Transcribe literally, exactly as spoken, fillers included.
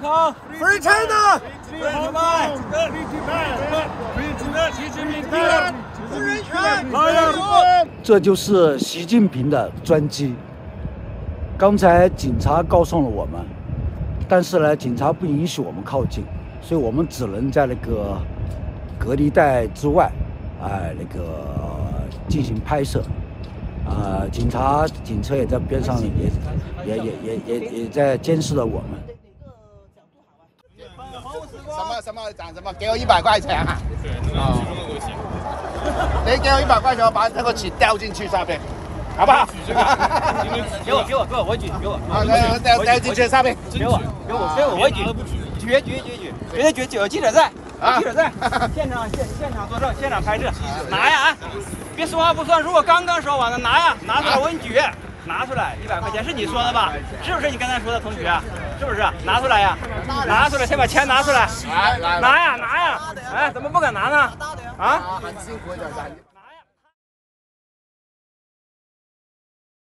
Free China！ 这就是习近平的专机。刚才警察告诉了我们，但是呢，警察不允许我们靠近，所以我们只能在那个隔离带之外，哎，那个进行拍摄。啊、呃，警察警车也在边上，也也也也也也在监视着我们。 什么什么涨什么？给我一百块钱啊！哦，你给我一百块钱，我把这个钱掉进去上面，好不好？ 给我给我给我我举，给我。 啊，掉掉进去上面， 给我给我给我我举，举举举举，绝对举！有记者在，有记者在，现场现现场作证，现场拍摄，拿呀啊！别说话不算数，刚刚说完了，拿呀，拿出来，我给你举，拿出来，一百块钱是你说的吧？是不是你刚才说的，同学？是不是？拿出来呀，拿出来，先把钱拿出来， 来来， 拿呀拿呀，哎，怎么不敢拿呢？啊？ 很辛苦的。